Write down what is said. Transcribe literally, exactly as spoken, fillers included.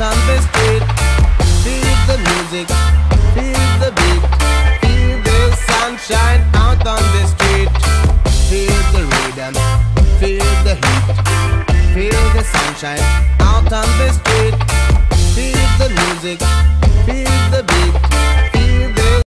on the street. Feel the music, feel the beat, feel the sunshine out on the street. Feel the rhythm, feel the heat, feel the sunshine out on the street. Feel the music.